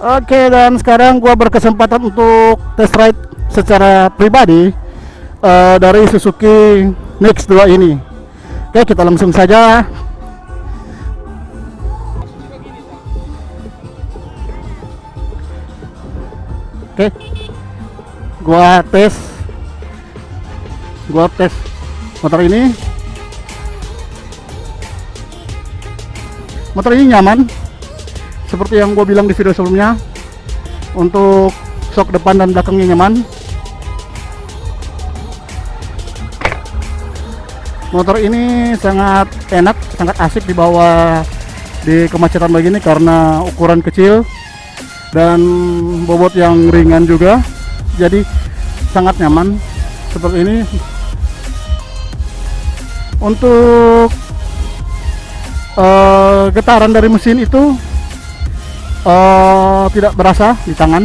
Oke, dan sekarang gua berkesempatan untuk test ride secara pribadi dari Suzuki Next 2 ini. Oke, kita langsung saja. Oke, gua tes motor ini. Motor ini nyaman seperti yang gue bilang di video sebelumnya. Untuk sok depan dan belakangnya nyaman. Motor ini sangat enak, sangat asik dibawa di kemacetan begini karena ukuran kecil dan bobot yang ringan juga, jadi sangat nyaman seperti ini. Untuk getaran dari mesin itu tidak berasa di tangan.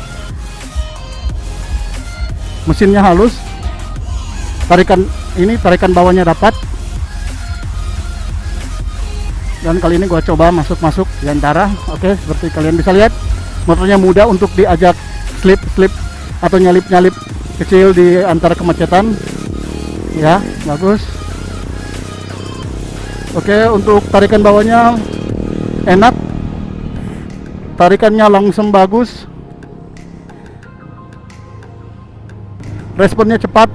Mesinnya halus, tarikan bawahnya dapat. Dan kali ini gua coba masuk di antara. Oke, seperti kalian bisa lihat, motornya mudah untuk diajak slip atau nyalip kecil di antara kemacetan. Ya, bagus. Oke, untuk tarikan bawahnya enak, tarikannya langsung bagus, responnya cepat.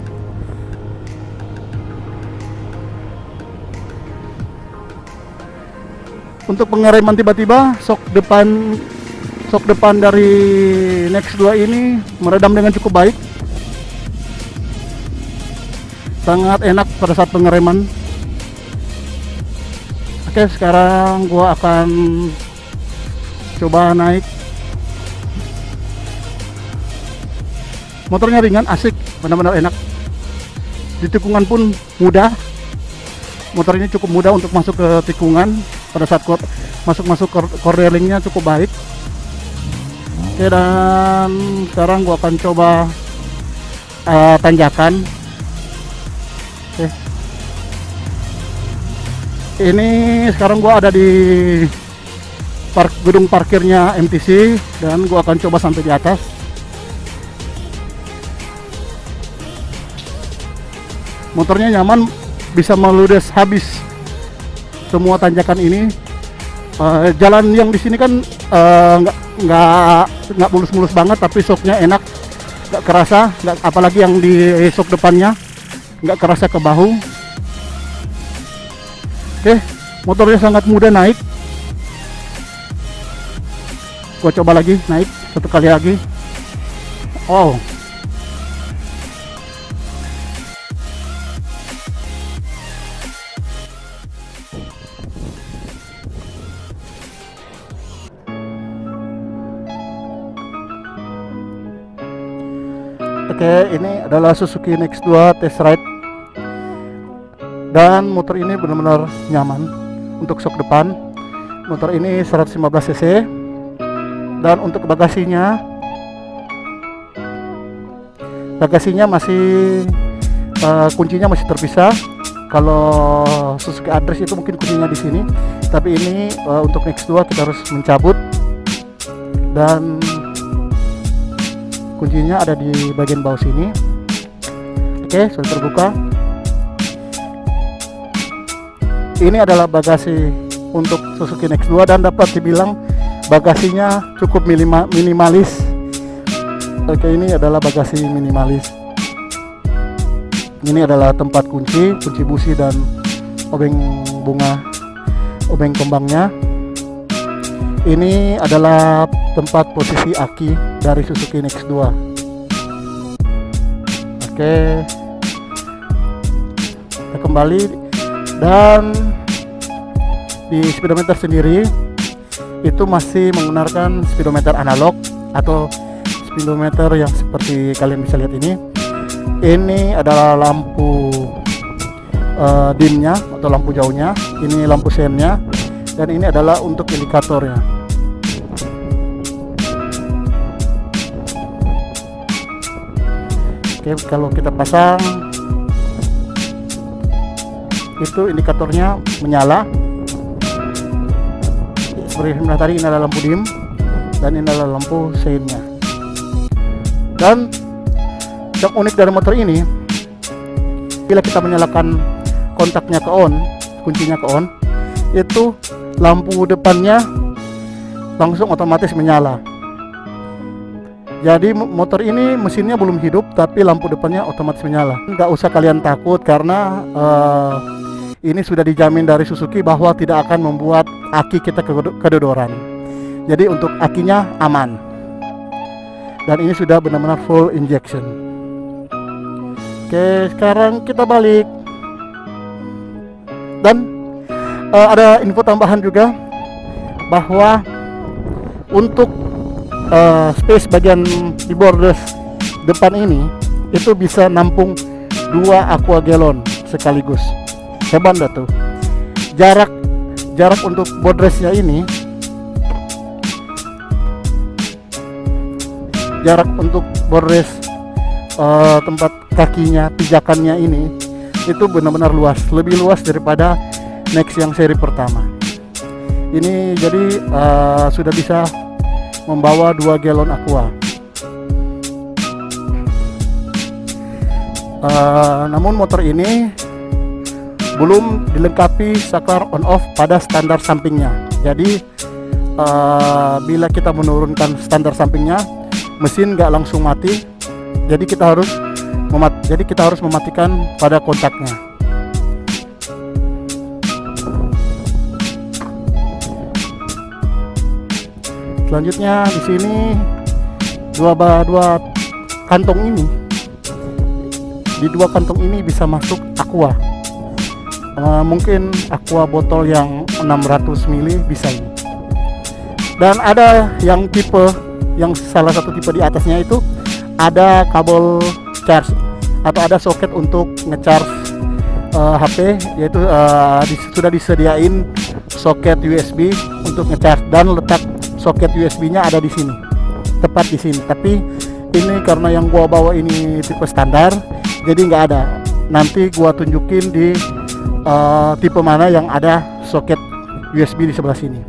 Untuk pengereman tiba-tiba, sok depan dari Next 2 ini meredam dengan cukup baik, sangat enak pada saat pengereman. Oke, sekarang gua akan coba naik. Motornya ringan, asik, benar-benar enak. Di tikungan pun mudah. Motor ini cukup mudah untuk masuk ke tikungan. Pada saat masuk corneringnya cukup baik. Oke, dan sekarang gua akan coba tanjakan. Oke. Ini sekarang gua ada di gedung parkirnya MTC dan gua akan coba sampai di atas. Motornya nyaman, bisa meludes habis semua tanjakan ini. Jalan yang di sini kan nggak mulus-mulus banget, tapi shocknya enak, nggak kerasa, apalagi yang di shock depannya nggak kerasa ke bahu. Oke, motornya sangat mudah naik. Gua coba lagi naik satu kali lagi. Oh, oke, ini adalah Suzuki Next 2 test ride. Dan motor ini benar-benar nyaman untuk sok depan. Motor ini 115 cc. Dan untuk bagasinya masih kuncinya masih terpisah. Kalau Suzuki Address itu mungkin kuncinya di sini, tapi ini untuk Next 2 kita harus mencabut, dan kuncinya ada di bagian bawah sini. Oke, sudah terbuka. Ini adalah bagasi untuk Suzuki Next 2 dan dapat dibilang bagasinya cukup minimalis. Oke, ini adalah bagasi minimalis. Ini adalah tempat kunci busi dan obeng kembangnya. Ini adalah tempat posisi aki dari Suzuki Next 2. Oke, kita kembali, dan di speedometer sendiri itu masih menggunakan speedometer analog atau speedometer yang seperti kalian bisa lihat ini. Ini adalah lampu dimnya atau lampu jauhnya, ini lampu sennya, dan ini adalah untuk indikatornya. Oke, kalau kita pasang itu indikatornya menyala. Seperti tadi, ini adalah lampu dim. dan ini adalah lampu seinnya. Dan yang unik dari motor ini, bila kita menyalakan kontaknya ke on, kuncinya ke on, itu lampu depannya langsung otomatis menyala. Jadi motor ini mesinnya belum hidup tapi lampu depannya otomatis menyala. Nggak usah kalian takut karena ini sudah dijamin dari Suzuki bahwa tidak akan membuat aki kita kedodoran. Jadi untuk akinya aman. Dan ini sudah benar-benar full injection. Oke, sekarang kita balik. Dan ada info tambahan juga bahwa untuk space bagian di borders depan ini itu bisa nampung 2 aqua galon sekaligus. Hebat dah tuh. Jarak untuk bordresnya ini, jarak untuk bordres tempat kakinya, pijakannya ini itu benar-benar luas, lebih luas daripada Next yang seri pertama. Ini jadi sudah bisa membawa 2 galon aqua. Namun motor ini belum dilengkapi saklar on off pada standar sampingnya. Jadi bila kita menurunkan standar sampingnya, mesin nggak langsung mati. Jadi kita harus mematikan pada kontaknya. Selanjutnya di sini dua kantong ini. Di 2 kantong ini bisa masuk aqua. Mungkin aqua botol yang 600 ml bisa ini. Dan ada yang salah satu tipe di atasnya itu ada kabel charge atau ada soket untuk ngecharge HP, yaitu sudah disediain soket USB untuk ngecharge, dan letak soket USB-nya ada di sini, tepat di sini. Tapi ini karena yang gua bawa ini tipe standar, jadi nggak ada. Nanti gua tunjukin di tipe mana yang ada soket USB di sebelah sini.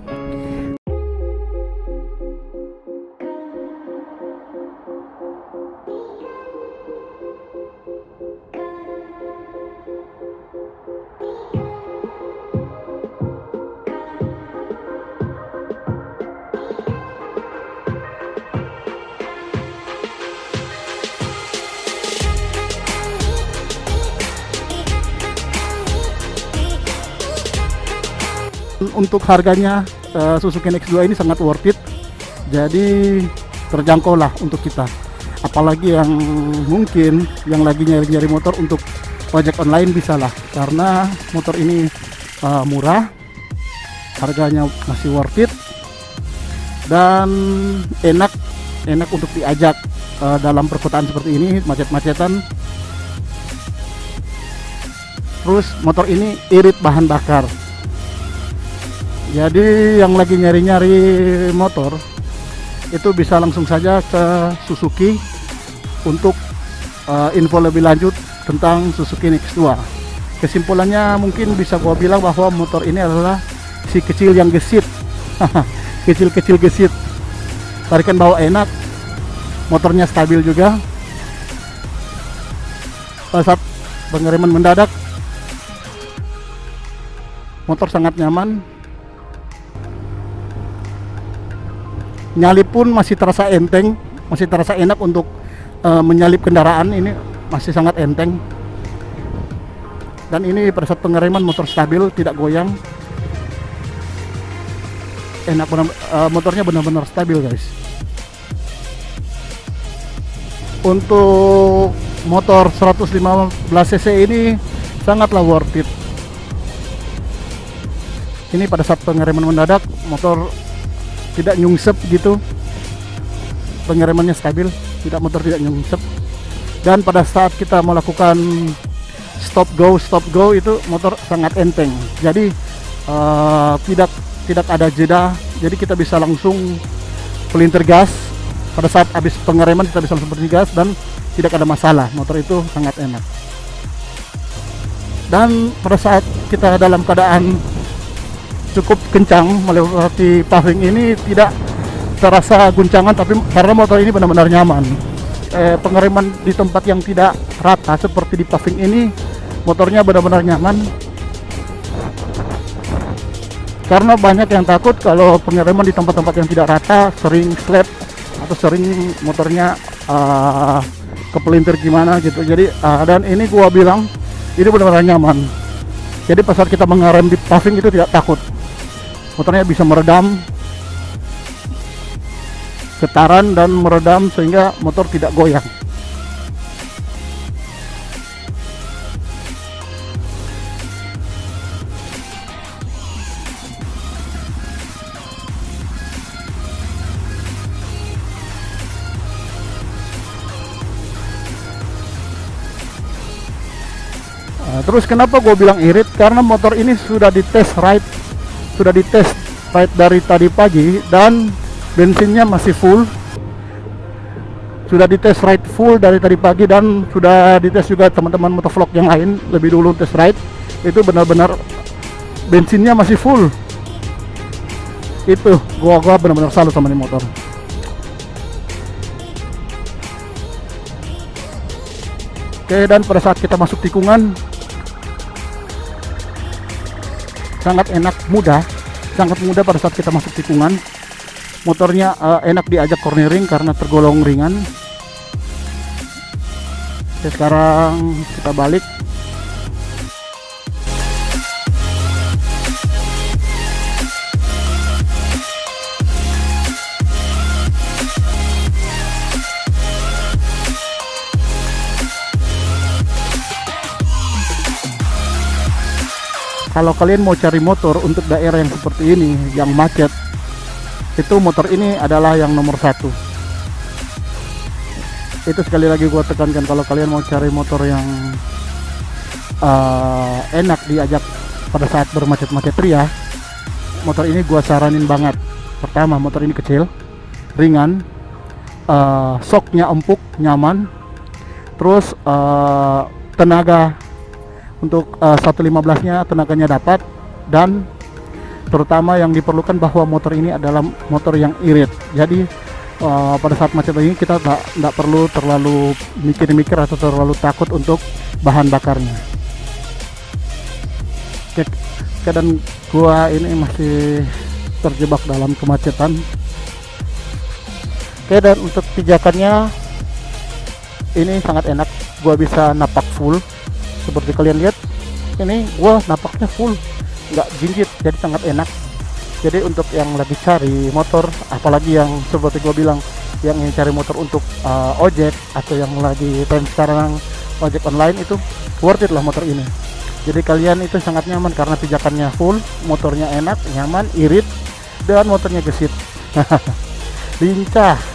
Untuk harganya Suzuki NX2 ini sangat worth it, jadi terjangkau lah untuk kita. Apalagi yang mungkin yang lagi nyari-nyari motor untuk ojek online, bisa lah, karena motor ini murah, harganya masih worth it, dan enak untuk diajak dalam perkotaan seperti ini, macet-macetan. Terus motor ini irit bahan bakar. Jadi yang lagi nyari-nyari motor itu bisa langsung saja ke Suzuki untuk info lebih lanjut tentang Suzuki NX2. Kesimpulannya mungkin bisa gua bilang bahwa motor ini adalah si kecil yang gesit. Kecil-kecil gesit. Tarikan bawah enak, motornya stabil juga. Pada saat pengereman mendadak, motor sangat nyaman. Nyalip pun masih terasa enteng, masih terasa enak untuk menyalip kendaraan. Ini masih sangat enteng. Dan ini pada saat pengereman motor stabil, tidak goyang. Enak benar, motornya benar-benar stabil, guys. Untuk motor 115 cc ini sangatlah worth it. Ini pada saat pengereman mendadak, motor tidak nyungsep gitu, pengeremannya stabil, motor tidak nyungsep. Dan pada saat kita melakukan stop go itu motor sangat enteng. Jadi tidak ada jeda, jadi kita bisa langsung pelintir gas. Pada saat habis pengereman kita bisa langsung pelintir gas dan tidak ada masalah. Motor itu sangat enak. Dan pada saat kita dalam keadaan cukup kencang melewati paving ini, terasa guncangan, tapi karena motor ini benar-benar nyaman. Pengereman di tempat yang tidak rata seperti di paving ini, motornya benar-benar nyaman. Karena banyak yang takut kalau pengereman di tempat-tempat yang tidak rata, sering slap atau sering motornya kepelintir gimana gitu. Jadi dan ini gua bilang ini benar-benar nyaman. Jadi pas saat kita mengerem di paving itu tidak takut. Motornya bisa meredam getaran dan meredam sehingga motor tidak goyang. Terus kenapa gue bilang irit? Karena motor ini sudah dites ride dari tadi pagi dan bensinnya masih full. Sudah dites ride full dari tadi pagi dan sudah dites juga teman-teman motovlog yang lain lebih dulu tes ride. Itu benar-benar bensinnya masih full. Itu gua benar-benar salut sama ini motor. Oke, dan pada saat kita masuk tikungan sangat enak, sangat mudah pada saat kita masuk tikungan. Motornya enak diajak cornering karena tergolong ringan. Oke, sekarang kita balik. Kalau kalian mau cari motor untuk daerah yang seperti ini, yang macet, itu motor ini adalah yang nomor satu. Itu sekali lagi gua tekankan, kalau kalian mau cari motor yang enak diajak pada saat bermacet-macet ria, motor ini gua saranin banget. Pertama, motor ini kecil, ringan, shocknya empuk, nyaman. Terus tenaga untuk 115 nya tenaganya dapat, dan terutama yang diperlukan bahwa motor ini adalah motor yang irit. Jadi pada saat macet ini kita tidak perlu terlalu mikir-mikir atau terlalu takut untuk bahan bakarnya. Oke, dan gua ini masih terjebak dalam kemacetan. Oke, dan untuk pijakannya ini sangat enak, gua bisa napak full. Seperti kalian lihat, ini gua napaknya full, nggak jinjit, jadi sangat enak. Jadi untuk yang lagi cari motor, apalagi yang seperti gua bilang, yang ingin cari motor untuk ojek atau yang lagi tren sekarang ojek online, itu worth it lah motor ini. Jadi kalian itu sangat nyaman karena pijakannya full, motornya enak, nyaman, irit, dan motornya gesit. Lincah.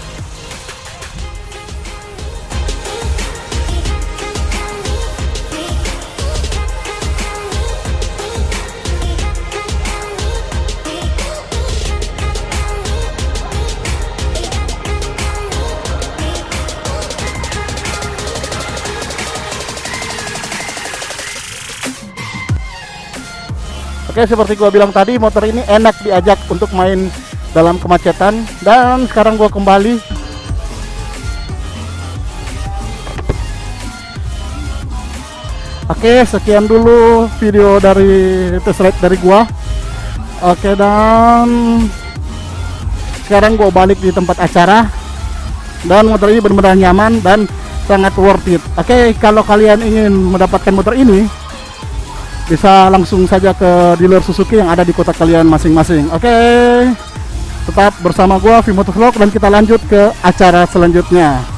Oke, seperti gua bilang tadi, motor ini enak diajak untuk main dalam kemacetan. Dan sekarang gua kembali. Oke, sekian dulu video dari test ride dari gua. Oke, dan sekarang gua balik di tempat acara. Dan motor ini benar-benar nyaman dan sangat worth it. Oke, kalau kalian ingin mendapatkan motor ini, bisa langsung saja ke dealer Suzuki yang ada di kota kalian masing-masing. Oke, tetap bersama gua Vimotovlog dan kita lanjut ke acara selanjutnya.